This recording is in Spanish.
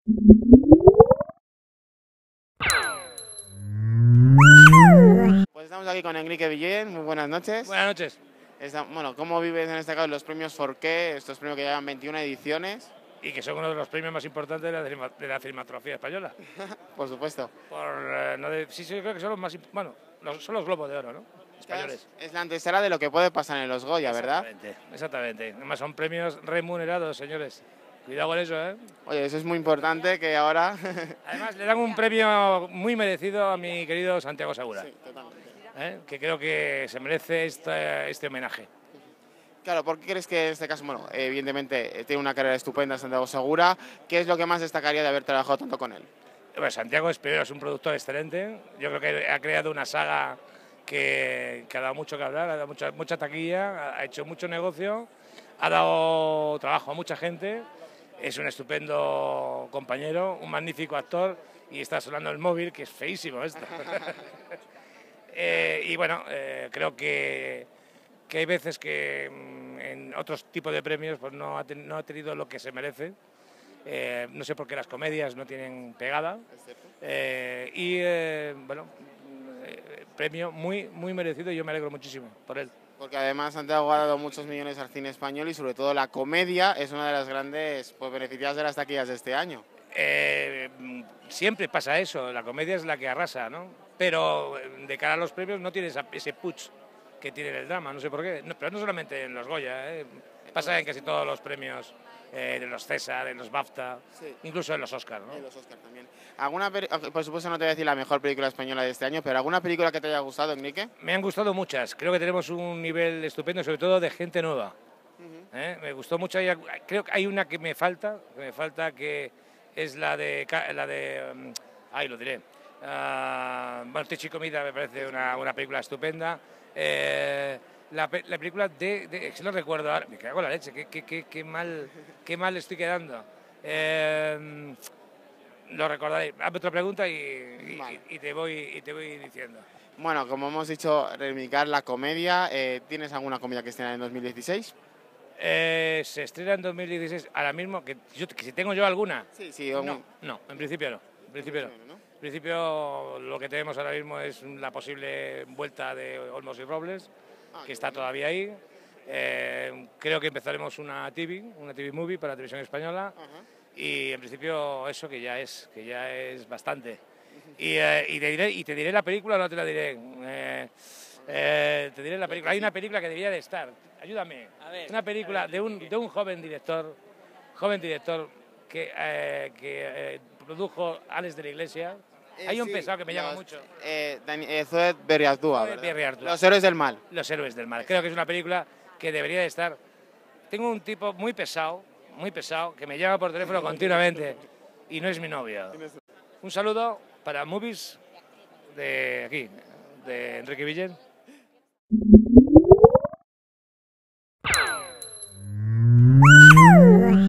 Pues estamos aquí con Enrique Villén, muy buenas noches. Buenas noches. Bueno, ¿cómo vives en este caso los premios Forqué, estos premios que llevan 21 ediciones? Y que son uno de los premios más importantes de la cinematografía española. Por supuesto. Sí, creo que son los más... Bueno, son los Globos de Oro, ¿no? Españoles. Es la antesala de lo que puede pasar en los Goya, ¿verdad? Exactamente. Además son premios remunerados, señores. Cuidado con eso, ¿eh? Oye, eso es muy importante que ahora... Además le dan un premio muy merecido a mi querido Santiago Segura. Sí, totalmente. Que creo que se merece este homenaje. Claro, ¿por qué crees que en este caso, bueno, evidentemente tiene una carrera estupenda Santiago Segura? ¿Qué es lo que más destacaría de haber trabajado tanto con él? Bueno, Santiago es un productor excelente. Yo creo que ha creado una saga que ha dado mucho que hablar, ha dado mucha taquilla, ha hecho mucho negocio, ha dado trabajo a mucha gente. Es un estupendo compañero, un magnífico actor y está sonando el móvil, que es feísimo esto. Y bueno, creo que hay veces que en otros tipos de premios pues no ha tenido lo que se merece. No sé por qué las comedias no tienen pegada. Bueno, premio muy merecido y yo me alegro muchísimo por él. Porque además Santiago ha dado muchos millones al cine español y sobre todo la comedia es una de las grandes beneficiadas de las taquillas de este año. Siempre pasa eso, la comedia es la que arrasa, ¿no? Pero de cara a los premios no tiene ese punch que tiene el drama, no sé por qué. No, pero no solamente en los Goya, pasa en casi todos los premios, de los César, en los BAFTA, sí. Incluso en los Oscar, ¿no? En los Oscar también. Por supuesto no te voy a decir la mejor película española de este año, pero ¿alguna película que te haya gustado, Enrique? Me han gustado muchas, creo que tenemos un nivel estupendo, sobre todo de gente nueva. Me gustó mucho, creo que hay una que me falta que es la de ahí lo diré. Bueno, Techo y Comida me parece una película estupenda. La película si lo recuerdo ahora, me cago en la leche, qué mal estoy quedando. Lo recordaré. Hazme otra pregunta y te voy diciendo. Bueno, como hemos dicho, reivindicar la comedia. ¿Tienes alguna comedia que esté en 2016? Se estrena en 2016, ahora mismo, que si tengo yo alguna. Sí. No, en principio no. En principio lo que tenemos ahora mismo es la posible vuelta de Olmos y Robles, que está todavía ahí. Creo que empezaremos una TV Movie para la televisión española. Y en principio eso que ya es bastante. Y te diré la película o no te la diré. Te diré la película. Hay una película que debería de estar. Ayúdame. Una película de un joven director que produjo Alex de la Iglesia. Hay un pesado que me llama mucho. Zoet Berriatúa, Los héroes del mal. Los héroes del mal. Creo que es una película que debería de estar. Tengo un tipo muy pesado, que me llama por teléfono continuamente y no es mi novia. Un saludo para Movies de aquí, de Enrique Villén.